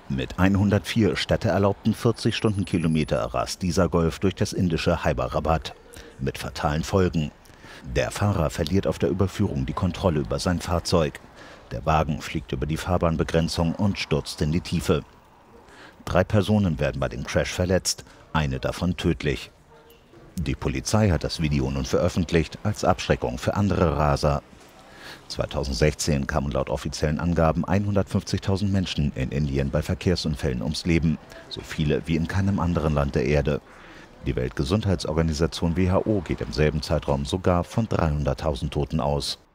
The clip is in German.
Mit 104 städteerlaubten 40 Stundenkilometer rast dieser Golf durch das indische Hyderabad. Mit fatalen Folgen. Der Fahrer verliert auf der Überführung die Kontrolle über sein Fahrzeug. Der Wagen fliegt über die Fahrbahnbegrenzung und stürzt in die Tiefe. 3 Personen werden bei dem Crash verletzt, eine davon tödlich. Die Polizei hat das Video nun veröffentlicht als Abschreckung für andere Raser. 2016 kamen laut offiziellen Angaben 150.000 Menschen in Indien bei Verkehrsunfällen ums Leben, so viele wie in keinem anderen Land der Erde. Die Weltgesundheitsorganisation WHO geht im selben Zeitraum sogar von 300.000 Toten aus.